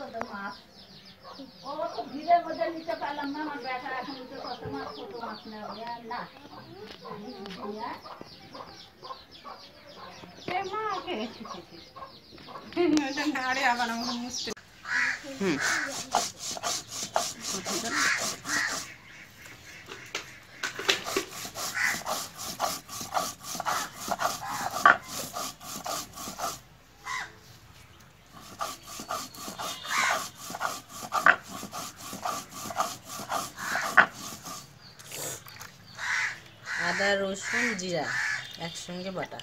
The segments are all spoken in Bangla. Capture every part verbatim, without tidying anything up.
আদা রসুন জিরা একসঙ্গে বাটা।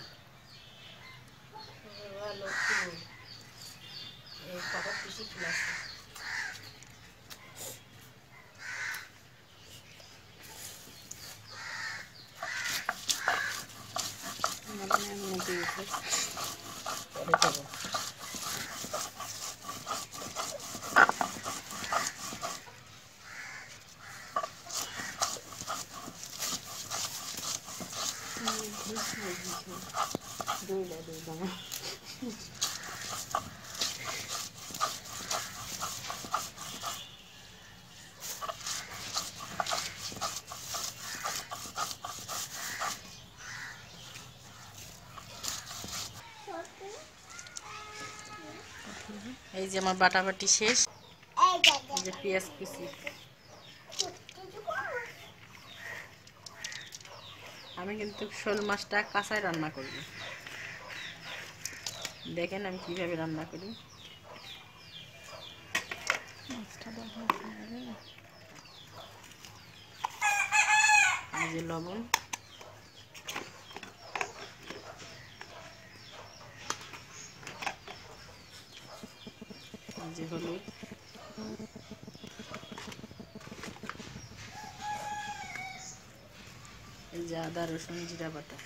এই যে আমার বাটাবাটি শেষ। এই যে পেঁয়াজ কুচি, আমি কিন্তু শোল মাছটা কাঁচায় রান্না করব। দেখেন আমি কিভাবে রান্না করি। এই যে লবণ, এই যে হলুদ, এই যে আদা রসুন জিরা বাটা,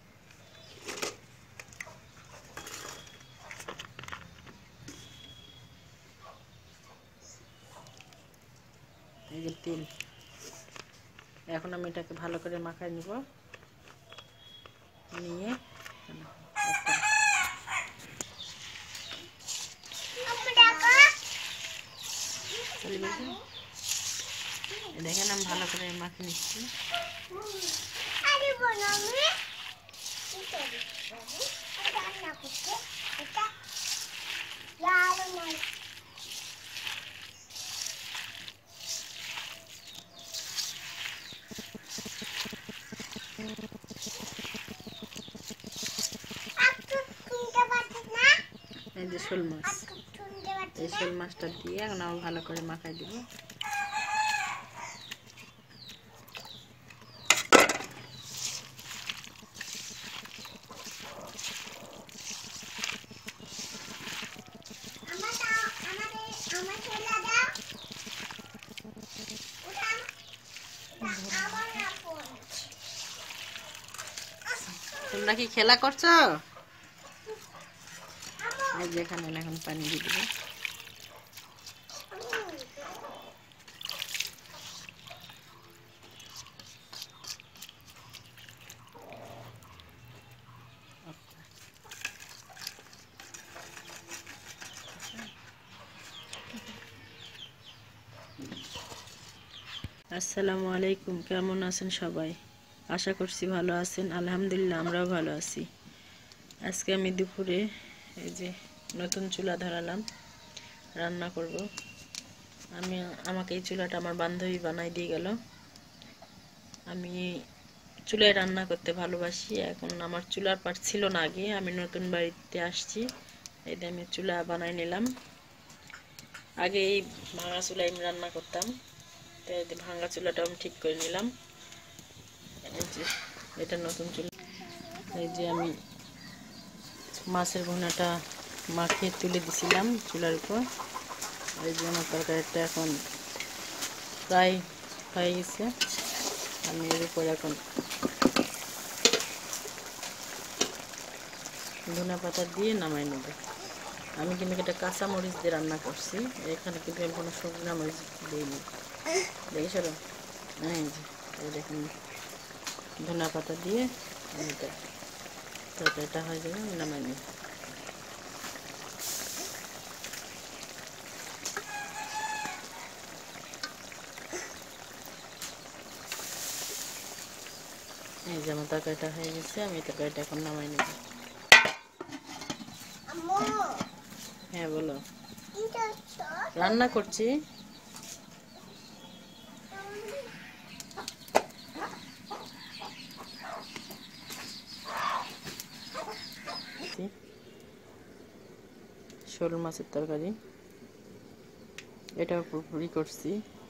এই যে তেল। এখন আমি এটাকে ভালো করে মাখায় নিব। নিয়ে দেখেন আমি ভালো করে মাখিয়ে নিচ্ছি। এই যে শোল মাছ, এই শোল মাছটা দিয়ে এখন আমি ভালো করে মাখাই দিব। তোমরা কি খেলা করছো? এই যে এখানে এখন পানি দিয়ে দিব। আসসালামু আলাইকুম, কেমন আছেন সবাই? আশা করছি ভালো আছেন। আলহামদুলিল্লাহ আমরাও ভালো আছি। আজকে আমি দুপুরে এই যে নতুন চুলা ধরালাম, রান্না করব। আমি আমাকে এই চুলাটা আমার বান্ধবী বানাই দিয়ে গেল। আমি চুলায় রান্না করতে ভালোবাসি। এখন আমার চুলার পাট ছিল না আগে, আমি নতুন বাড়িতে আসছি, এই যে আমি চুলা বানাই নিলাম। আগে এই ভাঙা চুলায় আমি রান্না করতাম, তো এই যে ভাঙা চুলাটা আমি ঠিক করে নিলাম। এই যে এটা নতুন চুলা। এই যে আমি মাছের ভুনাটা মাখিয়ে তুলে দিছিলাম চুলার উপর। এই যে আমার তরকারিটা এখন প্রায় হয়ে গেছে। আমি এর উপর এখন ধনে পাতা দিয়ে নামাই নেব। আমি কিন্তু এটা কাঁচা মরিচ দিয়ে রান্না করছি, এখানে কিন্তু আমি কোনো শুকনো মরিচ দিইনি। দেখেছ? এই যে এই দেখুন, ধনে পাতা দিয়ে এটা তরকারিটা হয়ে যাবে, আমি নামাই নেব। এই যে আমার তরকারিটা হয়ে গেছে, আমি তরকারিটা এখন নামাই নেব। হ্যাঁ বলো। রান্না করছি। শোল মাছের তরকারি, এটা পুরোপুরি করছি।